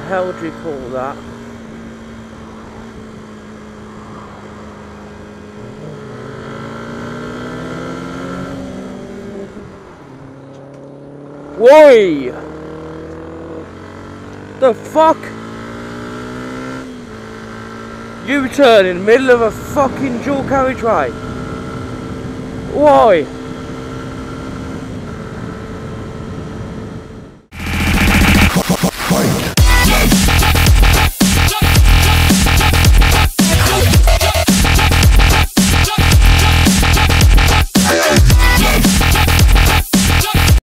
hell do you call that? Why? The fuck? U-turn in the middle of a fucking dual carriageway. Why?